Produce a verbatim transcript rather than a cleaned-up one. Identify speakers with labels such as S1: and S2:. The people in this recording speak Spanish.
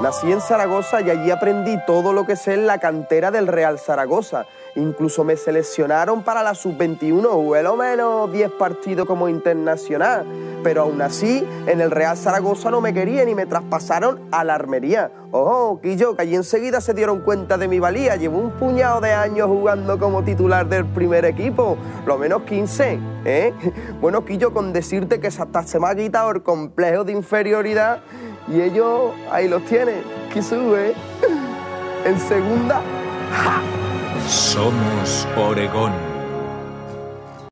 S1: Nací en Zaragoza y allí aprendí todo lo que sé en la cantera del Real Zaragoza. Incluso me seleccionaron para la sub veintiuno, jugué lo menos diez partidos como internacional. Pero aún así, en el Real Zaragoza no me querían y me traspasaron a la Armería. Ojo, Quillo, que allí enseguida se dieron cuenta de mi valía. Llevo un puñado de años jugando como titular del primer equipo, lo menos quince, ¿eh? Bueno, Quillo, con decirte que hasta se me ha quitado el complejo de inferioridad y ellos ahí los tienen, que sube, en segunda. ¡Ja!
S2: Somos Oregón.